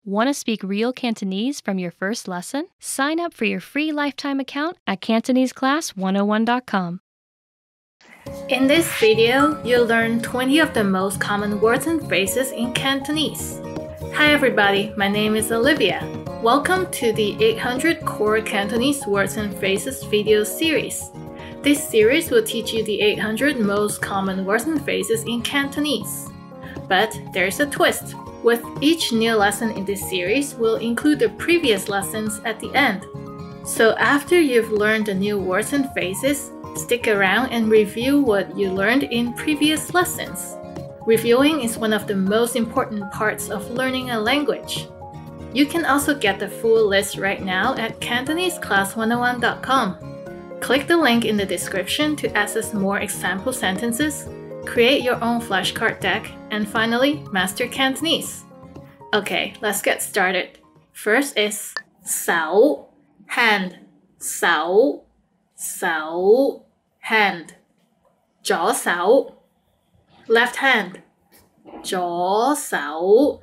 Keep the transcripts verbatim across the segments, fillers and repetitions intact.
Want to speak real Cantonese from your first lesson? Sign up for your free lifetime account at Cantonese Class one oh one dot com. In this video, you'll learn twenty of the most common words and phrases in Cantonese. Hi everybody, my name is Olivia. Welcome to the eight hundred Core Cantonese Words and Phrases video series. This series will teach you the eight hundred most common words and phrases in Cantonese. But there's a twist. With each new lesson in this series, we'll include the previous lessons at the end. So after you've learned the new words and phrases, stick around and review what you learned in previous lessons. Reviewing is one of the most important parts of learning a language. You can also get the full list right now at Cantonese Class one oh one dot com. Click the link in the description to access more example sentences, create your own flashcard deck, and finally, master Cantonese. Okay, let's get started. First is 手 hand 手 手 hand 左手 left hand 左手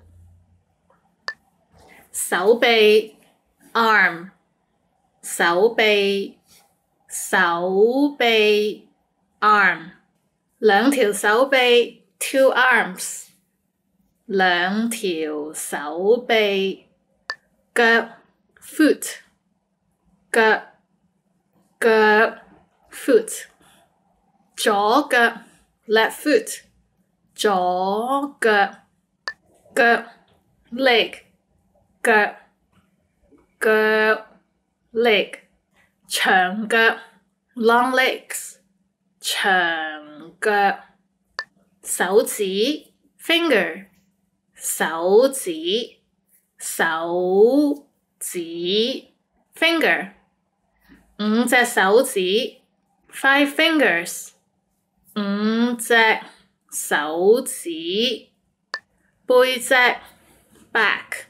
手臂 arm 手臂手臂 arm 兩條手臂 two arms 兩條手臂腳 foot 腳腳 foot 左腳 left foot 左腳腳 leg 腳腳 leg 長腳 long legs 長腳手指 finger 手指手指 finger 五隻手指 five fingers 五隻手指背脊 back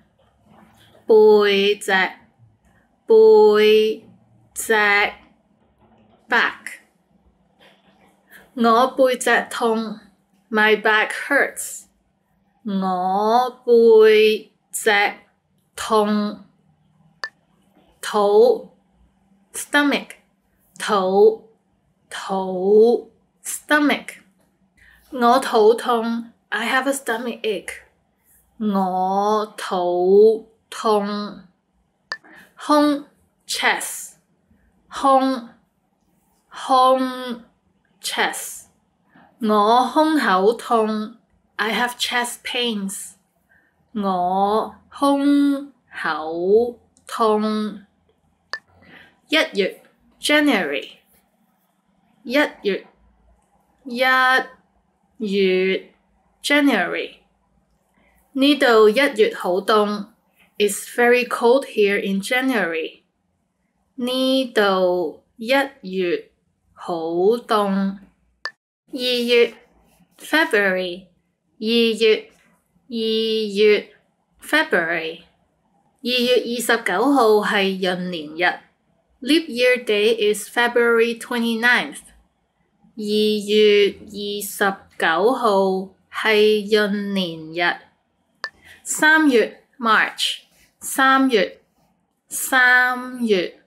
背脊背脊 back 我背脊痛 my back hurts 我背脊痛肚 stomach 肚肚 stomach 我肚痛 I have a stomach ache 我肚痛胸 chest 胸胸 chest 我胸口痛 I have chest pains 我胸口痛一月 January 一月一月 January 呢度一月好凍 It's very cold here in January 呢度一月好凍二月 February 二月二月 February 二月二十九號係閏年日 Leap year day is February twenty-ninth 二月二十九號係閏年日三月 March 三月三月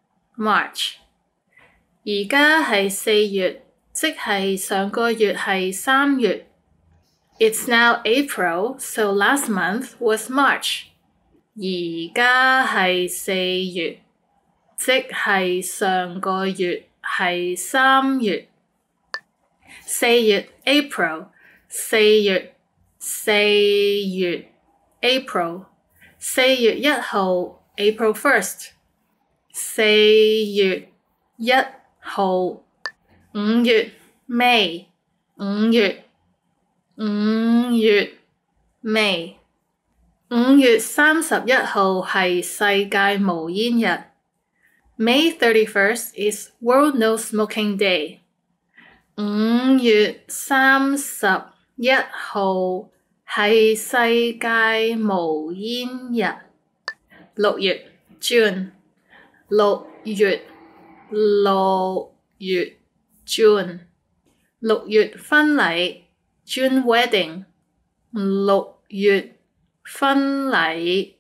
March 而家係四月即係上個月係三月 It's now April, so last month was March 而家係四月即係上個月係三月四月 April 四月四月 April 四月一號 April first 四月一號五月 May 五月五月 May 五月三十一號係世界無煙日 May thirty-first is World No Smoking Day 五月三十一號係世界無煙日六月 June 六月六月 June 六月婚禮 June wedding 六月婚禮。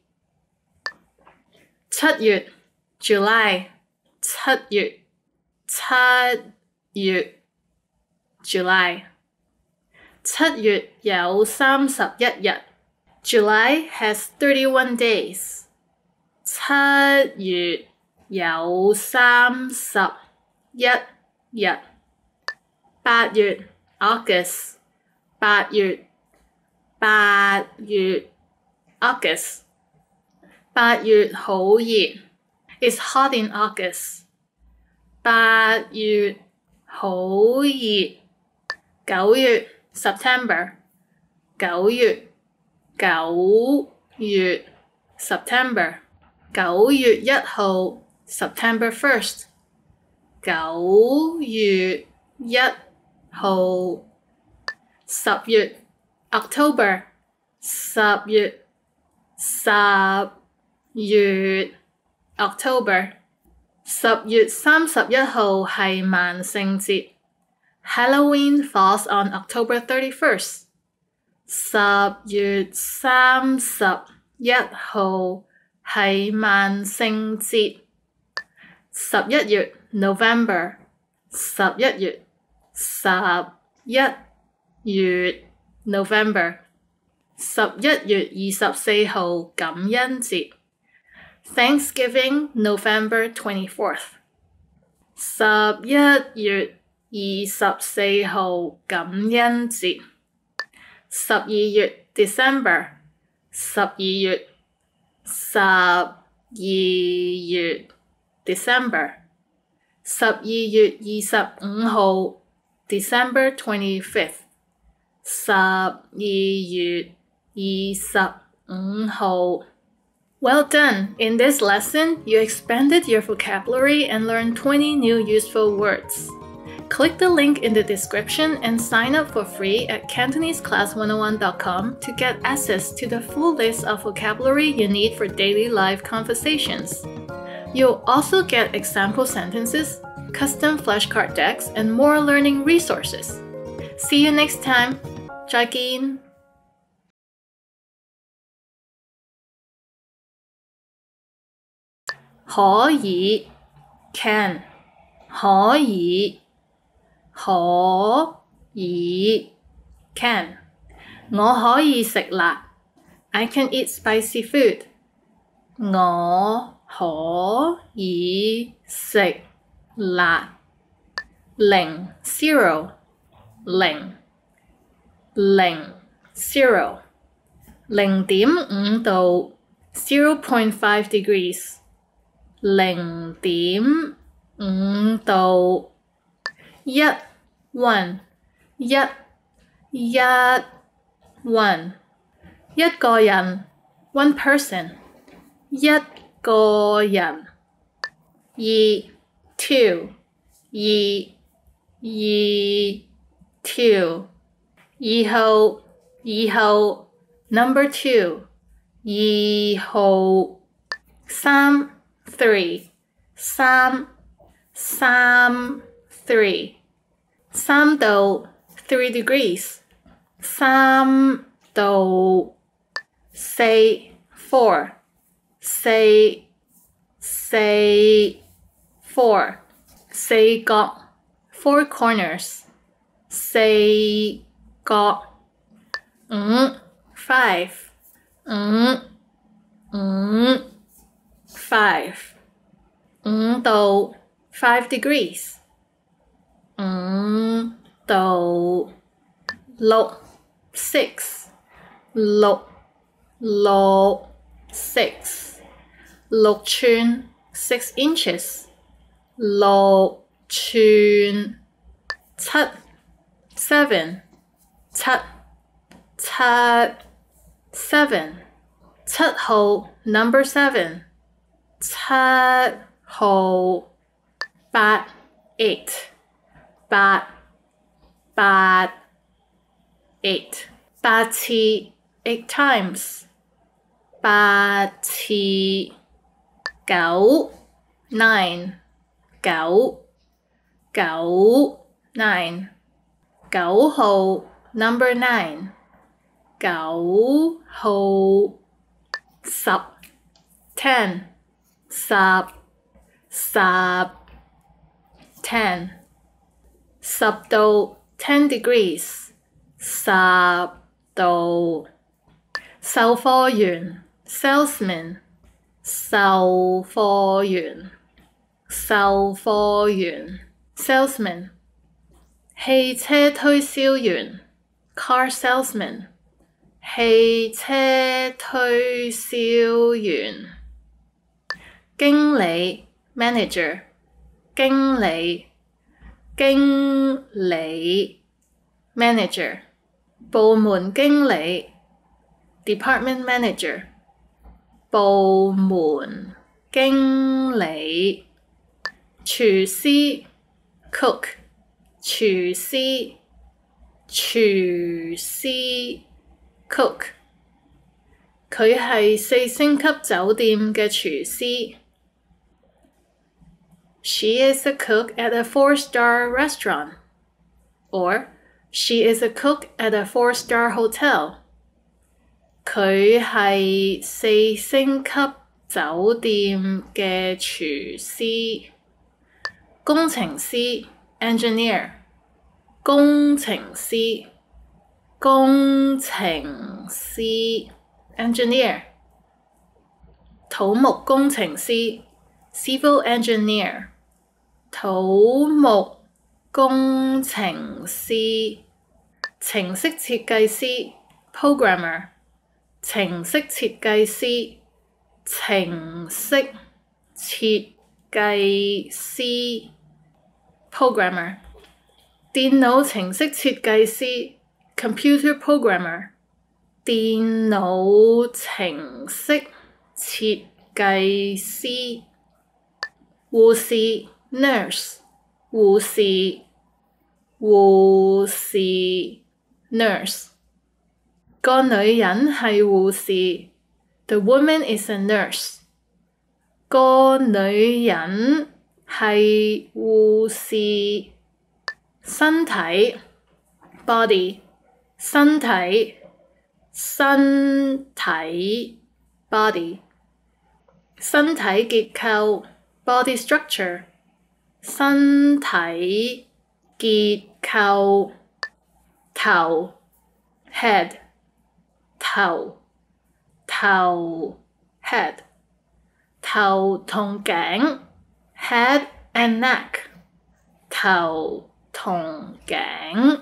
七月 July 七月七月 July 七月有三十一日 July has thirty-one days 七月有三十一日。八月 August 八月八月 August 八月好熱 It's hot in August 八月好熱。九月 September 九月九月 September 九月一號 September first 九月一號。十月 October 十月十月 October 十月三十一號係萬聖節 Halloween falls on October thirty-first 十月三十一號係萬聖節。十一月 November 十一月十一月 November 十一月二十四號感恩節 Thanksgiving November twenty-fourth 十一月二十四號感恩節。十二月 December 十二月十二月 December 十二月二十五號 December twenty-fifth 十二月二十五號。Well done! In this lesson, you expanded your vocabulary and learned twenty new useful words. Click the link in the description and sign up for free at Cantonese Class one oh one dot com to get access to the full list of vocabulary you need for daily live conversations. You'll also get example sentences, custom flashcard decks, and more learning resources. See you next time! 再見!可以 can 可以可以 can 我可以食辣 I can eat spicy food 我可以食辣。零 zero 零零 zero 零點五度 zero point five degrees 零點五度。一 one 一一 one 一個人 one person 一個人。二 two 二二 two 二號二號 number two 二號。三 three 三三 three 三度 three degrees 三度。四 four 四四 four 四角 four corners 四角。五 five 五五 five 五度 five degrees 五度。六 six 六六 six 六寸 six inches 六寸。七 seven 七七 seven 七號 number seven 七號。八 eight 八八 eight 八次 eight times 八次。九 nine 九九 nine 九號 number nine 九號十 ten 十十 ten 十度 ten degrees 十度售貨員 salesman 售貨員售貨員 salesman 汽車推銷員 car salesman 汽車推銷員經理 manager 經理經理 manager 部門經理 department manager 部門經理廚師 cook 廚師廚師 cook 佢係四星級酒店嘅廚師。She is a cook at a four-star restaurant. Or, she is a cook at a four-star hotel. 佢係四星級酒店嘅廚師。工程師 engineer 工程師工程師 engineer 土木工程師 civil engineer 土木工程師程式設計師 programmer 程式設計師程式設計師 programmer 電腦程式設計師 computer programmer 電腦程式設計師護士 nurse 護士護士 nurse 個女人係護士 The woman is a nurse 個女人係護士身體 body 身體身體 body 身體結構 body structure 身體結構頭 head 頭頭 head 頭同頸 head and neck 頭同頸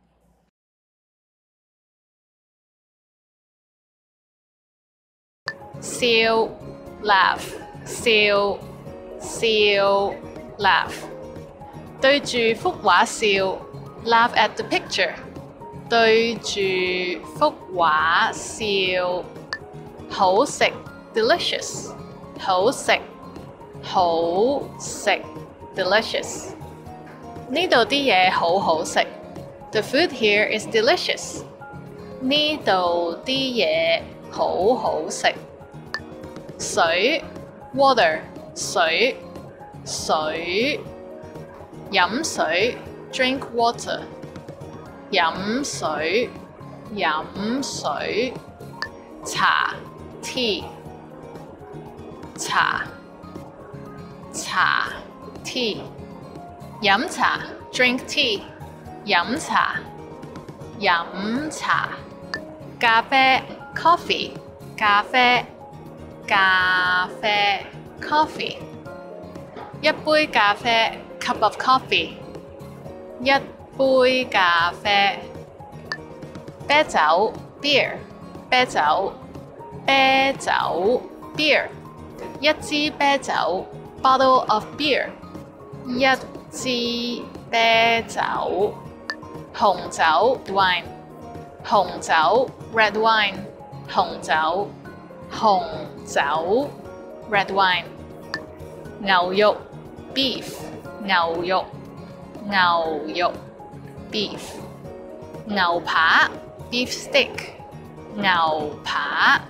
笑 laugh 笑笑 laugh 對住幅畫笑 laugh at the picture 對住幅畫笑好食 delicious 好食好食 delicious 呢度啲嘢好好食 The food here is delicious 呢度啲嘢好好食水 water 水水飲水 drink water 飲水飲水茶 tea 茶茶 tea 飲茶 drink tea 飲茶飲茶咖啡 coffee 咖啡咖啡 coffee 一杯咖啡 cup of coffee 一杯咖啡啤酒 beer 啤酒啤酒 beer 一支啤酒 bottle of beer 一支啤酒紅酒 wine 紅酒 red wine 紅酒紅酒 red wine 牛肉 beef 牛肉牛肉 beef 牛扒 beef stick 牛扒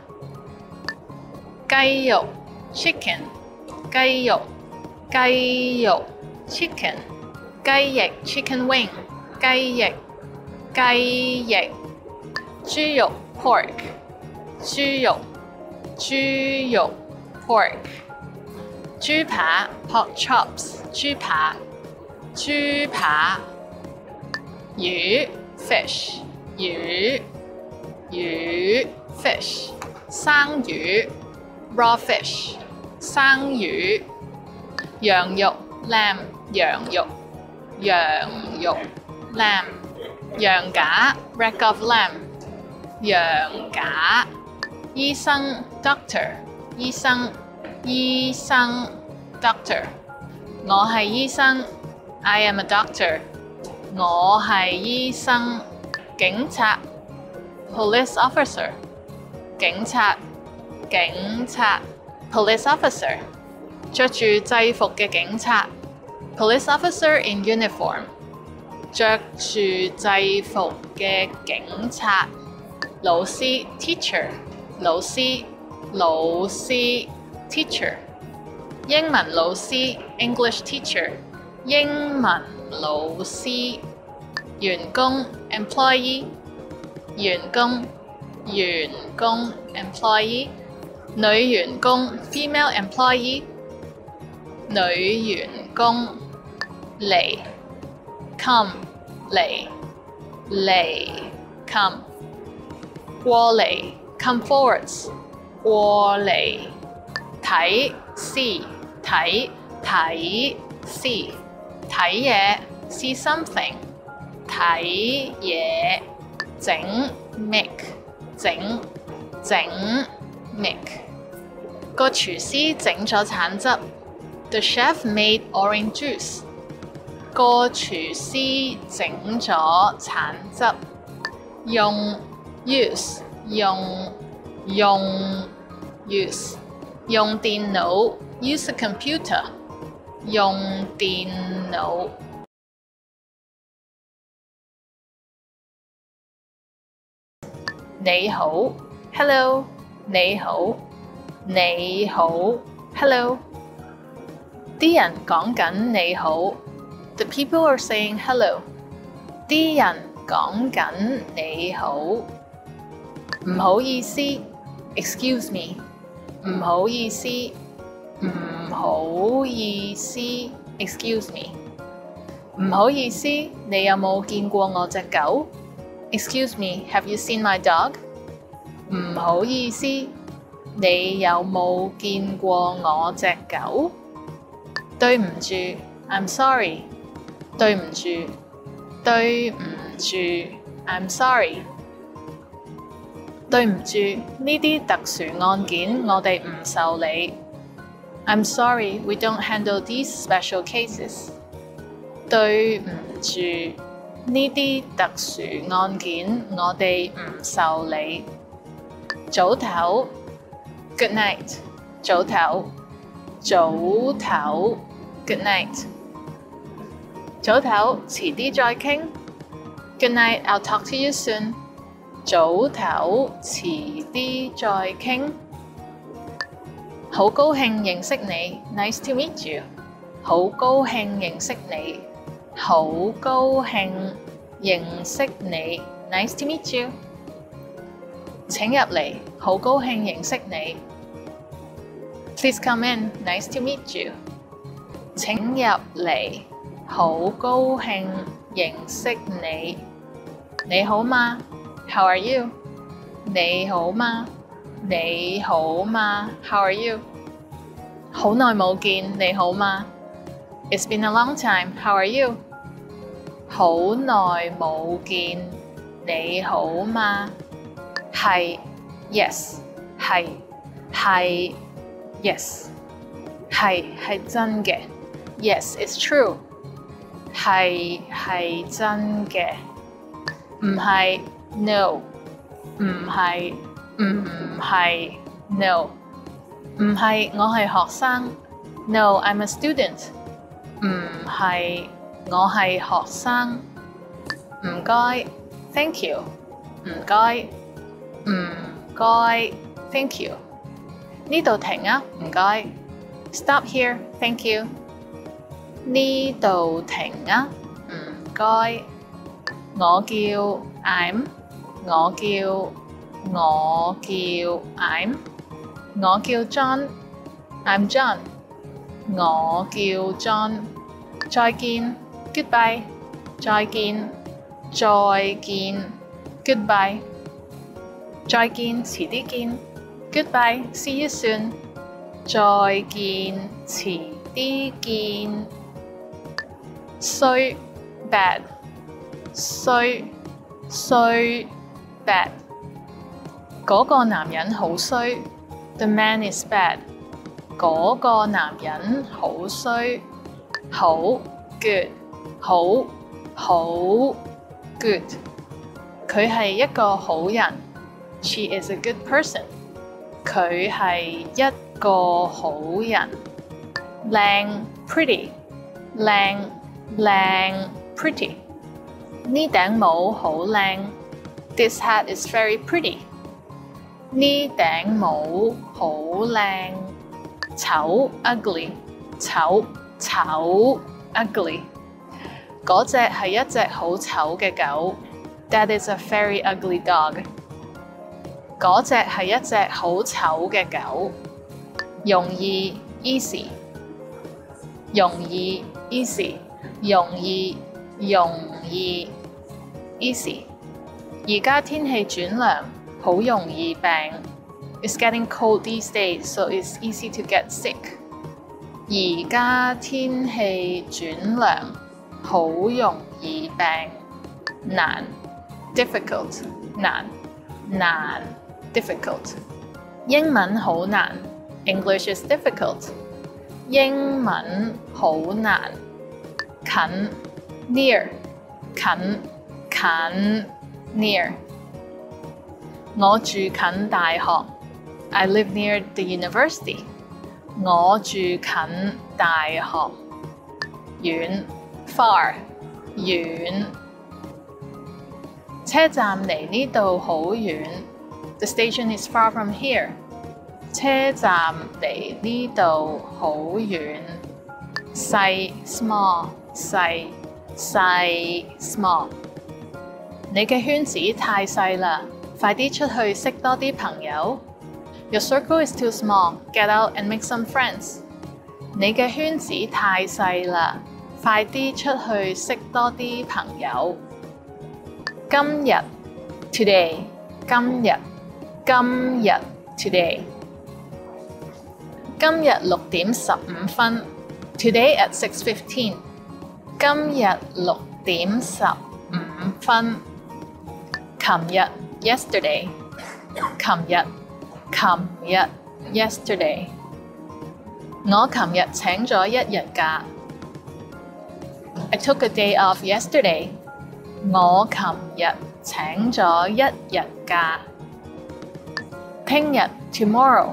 雞肉 chicken 雞肉雞肉 chicken 雞翼 chicken wing 雞翼雞翼豬肉 pork 豬肉豬肉 pork 豬扒 pork chops 豬扒豬扒魚 fish 魚魚 fish 生魚 raw fish 生魚羊肉 lamb 羊肉羊肉 lamb 羊架 rack of lamb 羊架醫生 doctor 醫生醫生 doctor 我係醫生 I am a doctor 我係醫生警察 police officer 警察警察 police officer 着住制服嘅警察 police officer in uniform 着住制服嘅警察老師 teacher 老師老師 teacher 英文老師 English teacher 英文老師員工 employee 員工員工 employee 女員工 female employee 女員工嚟 come 嚟嚟 come 過嚟 come forwards 過嚟睇 see 睇睇 see 睇嘢 see something 睇嘢整 make 整整 make 個廚師整咗橙汁 The chef made orange juice 個廚師整咗橙汁用 use 用用 use 用電腦 use a computer 用電腦你好 hello 你好你好 hello 啲人講緊你好 The people are saying hello 啲人講緊你好唔好意思 excuse me 唔好意思唔好意思 excuse me 唔好意思你有冇見過我隻狗 Excuse me have you seen my dog 唔好意思你有冇見過我隻狗對唔住 I'm sorry 對唔住對唔住 I'm sorry 對唔住呢啲特殊案件我哋唔受理 I'm sorry we don't handle these special cases 對唔住呢啲特殊案件我哋唔受理早唞 Good night 早唞早唞 Good night 早唞遲啲再傾 Good night I'll talk to you soon 早唞遲啲再傾好高興認識你 Nice to meet you 好高興認識你好高興認識你 Nice to meet you 請入嚟好高興認識你 Please come in Nice to meet you 請入嚟好高興認識你你好嗎 How are you 你好嗎你好嗎 How are you 好耐冇見你好嗎 It's been a long time How are you 好耐冇見你好嗎係 Yes 係係 Yes 係係真嘅 Yes it's true 係係真嘅唔係 No 唔係唔係 No 唔係我係學生 No I'm a student 唔係我係學生唔該 Thank you 唔該唔該 Thank you 呢度停啊唔該 Stop here Thank you 呢度停啊唔該我叫 I'm 我叫我叫 I'm， 我叫 John，I'm John， 我叫 John， 再見 Goodbye， 再見，再見 Goodbye， 再見，遲啲見 Goodbye， See you soon， 再見，遲啲見。衰 bad， 衰衰 bad， 嗰個男人好衰 The man is bad， 嗰個男人好衰，好 good， 好好 good， 佢係一個好人 She is a good person， 佢係一個好人。靚 pretty， 靚靚 pretty， 呢頂帽好靚 This hat is very pretty， 呢頂帽好靚。醜 ugly， 醜醜 ugly， 嗰隻係一隻好醜嘅狗 That is a very ugly dog， 嗰隻係一隻好醜嘅狗。容易 easy， 容易 easy， 容易容易 easy。而家天氣轉涼，好容易病。It's getting cold these days, so it's easy to get sick。而家天氣轉涼，好容易病。難 difficult， 難難 difficult。英文好難 English is difficult。英文好難。近 near， 近近 near。我住近大學 I live near the university。我住近大學。遠 far， 遠。車站離呢度好遠 The station is far from here。車站離呢度好遠。細 small， 細細 small。你嘅圈子太細啦，快啲出去識多啲朋友。Your circle is too small. Get out and make some friends。你嘅圈子太細啦，快啲出去識多啲朋友。今日 today， 今日今日 today。今日六點十五分 Today at six fifteen。今日六點十五分。琴日 yesterday， 琴日琴日 yesterday。我琴日請咗一日假 I took a day off yesterday。我琴日請咗一日假。聽日 tomorrow，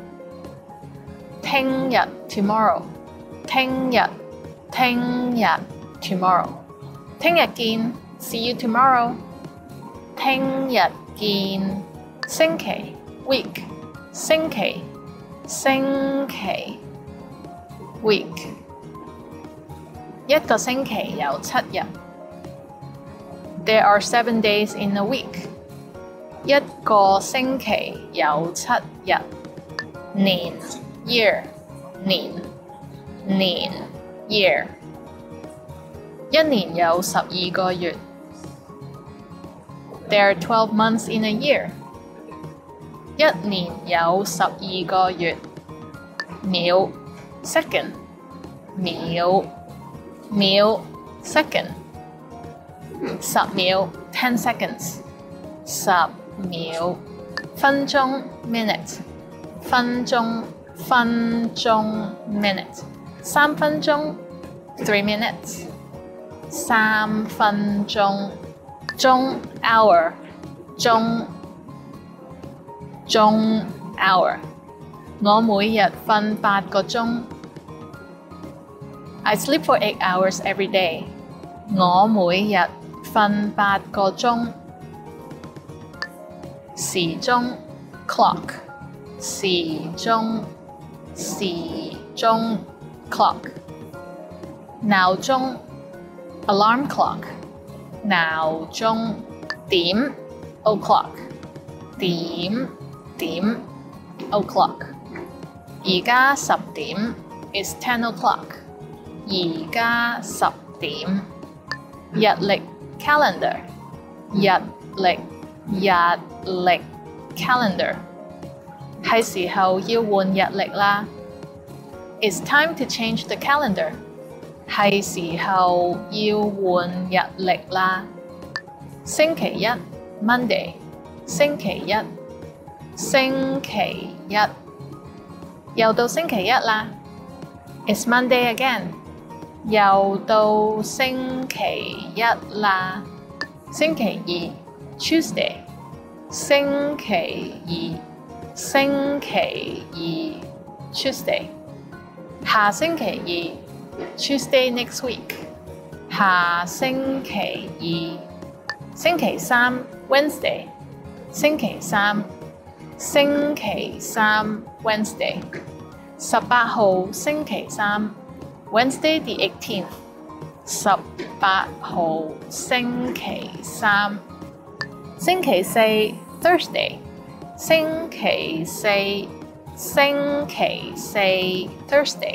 聽日 tomorrow， 聽日聽日 tomorrow。聽日見 See you tomorrow。聽日見。星期 week， 星期星期 week。一個星期有七日 There are seven days in a week。一個星期有七日。年 year， 年年 year。一年有十二個月。There are twelve months in a year。一年有十二個月。秒 second， 秒秒 second。十秒 ten seconds， 十秒。分鐘 minute， 分鐘分鐘 minute。三分鐘 three minutes， 三分鐘。鐘 hour， 鐘鐘 hour。我每日瞓八個鐘。I sleep for eight hours every day。我每日瞓八個鐘。時鐘 clock， 時鐘時鐘 clock。鬧鐘 alarm clock， 鬧鐘。點 o'clock， 點點 o'clock。而家十點 is ten o'clock。而家十點。日曆 calendar。日曆日曆 calendar。係時候要換日曆啦。It's time to change the calendar。係時候要換日曆啦。星期一 Monday。星期一，星期一，又到星期一啦。It's Monday again。又到星期一啦。星期二 Tuesday。星期二，星期二 Tuesday。下星期二 Tuesday next week。下星期二。星期三 Wednesday。星期三，星期三 Wednesday。十八號星期三 Wednesday the eighteenth。十八號星期三。星期四 Thursday。星期四，星期四 Thursday。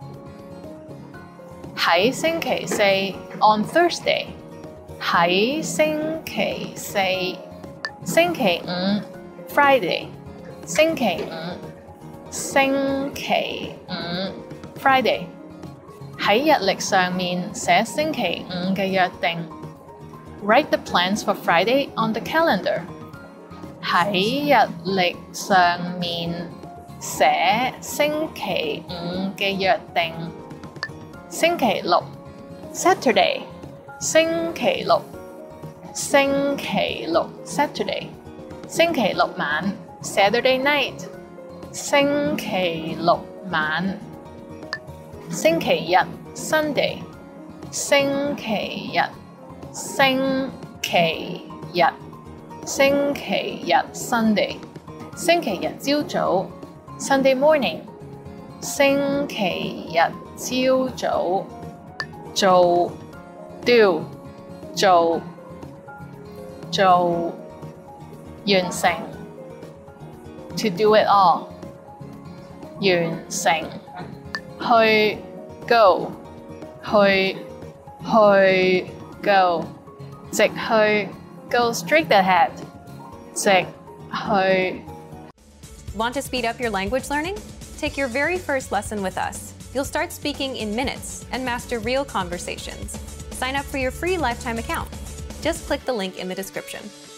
喺星期四 on Thursday。喺星期四。星期五 Friday。星期五，星期五 Friday。喺日曆上面寫星期五嘅約定。Write the plans for Friday on the calendar。喺日曆上面寫星期五嘅約定。星期六 Saturday。星期六。星期六 Saturday。星期六晚 Saturday night。星期六晚。星期日 Sunday。星期日，星期日，星期日 Sunday。星期日朝早 Sunday morning。星期日朝早。做 do 做做完成 to do it all。完成去 go 去去 go 直去 go straight ahead 直去。 Want to speed up your language learning? Take your very first lesson with us. You'll start speaking in minutes and master real conversations. Sign up for your free lifetime account. Just click the link in the description.